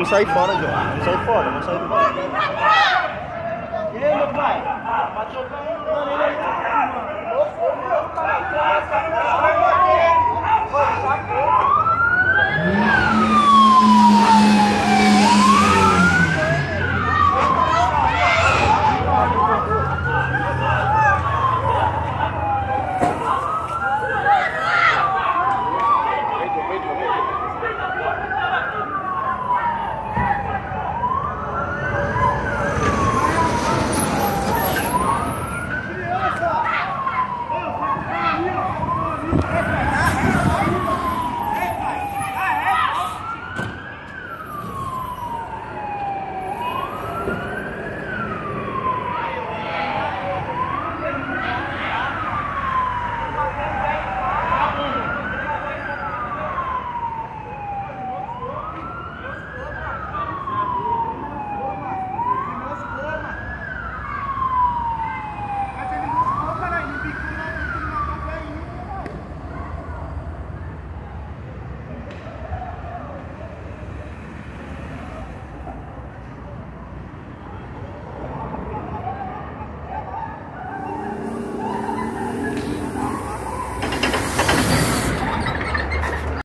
Vamos sair fora, João. Vamos sair fora, vamos sair fora. E aí, meu pai? Pode jogar aí, Criança!